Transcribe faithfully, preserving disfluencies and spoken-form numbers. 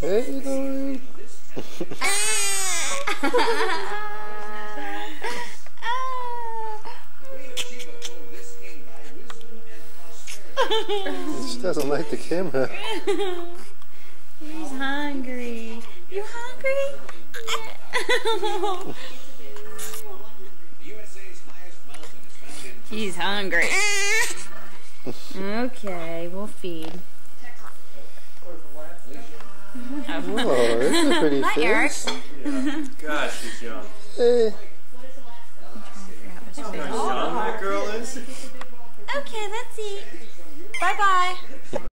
Hey, Lauren. She doesn't like the camera. He's hungry. You hungry? He's hungry. Okay, we'll feed. Whoa, that's a pretty Hi, Eric. face. Yeah. Gosh, she's young. Hey. How young that girl is? Okay, let's eat. Bye-bye.